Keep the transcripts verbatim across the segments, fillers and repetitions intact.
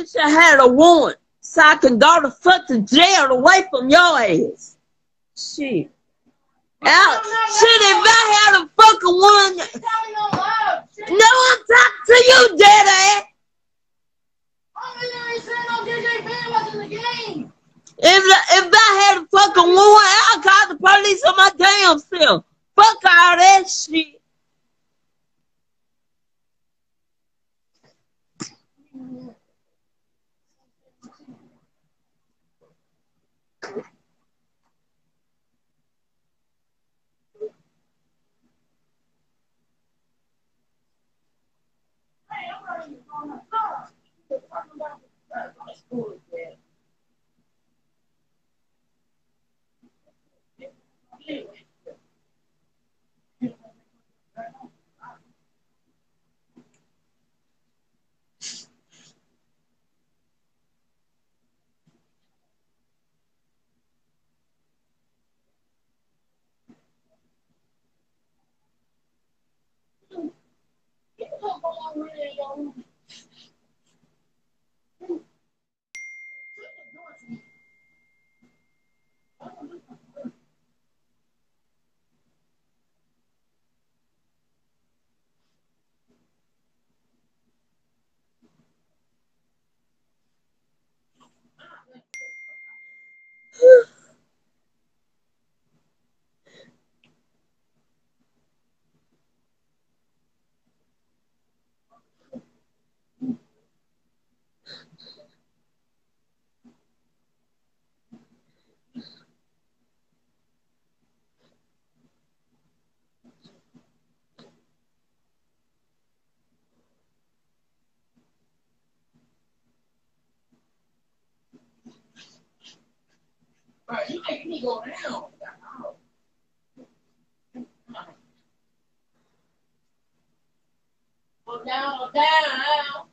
wish I had a warrant so I can go to fucking jail away from your ass. Shit. Out. Shit, if I had a fucking one. No, I'm talking to you, Daddy. If, if I had a fucking warrant, I'll call the police on my damn self. Fuck all that shit. Right, you making me go down. Go down, go down.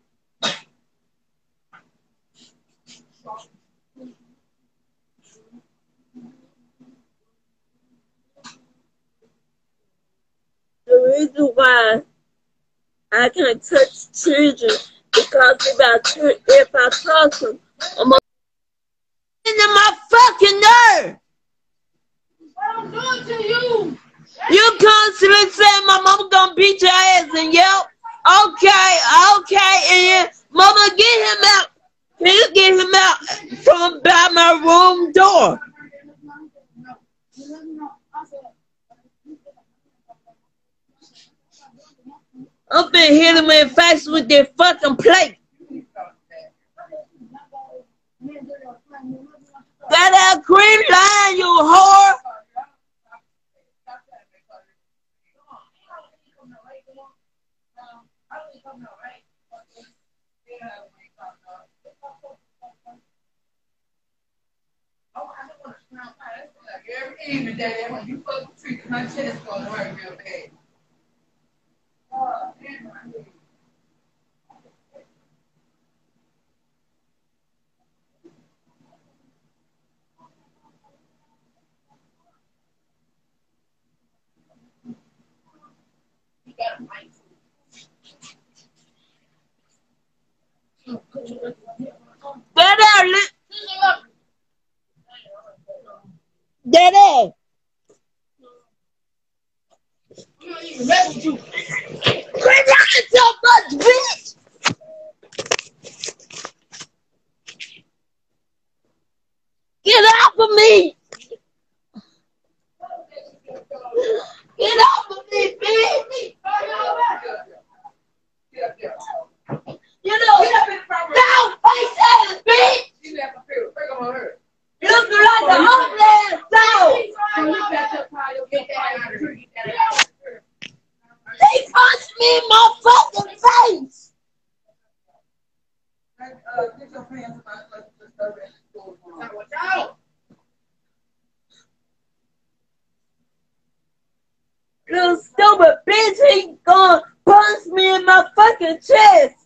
The reason why I can't touch children because if I, if I touch them, I'm gonna into my fucking nerve. What I'm doing to you? You constantly saying my mama gonna beat your ass and yell, okay, okay, and mama get him out. Can you get him out from by my room door? I'm finna hit him in the face with this fucking plate. That that green line, you whore. Every evening, Daddy, when you put the treat, my chest going to hurt real bad. Oh, man, my head. You got a mic. Daddy, Daddy. I'm not even mess with you. Quit talking so much, bitch. Get off of me. Get off of me, bitch. You know, no, face ass, bitch. Look like a homeless dog. He punched me in my fucking face. Little stupid bitch, he gonna punch me in my fucking chest.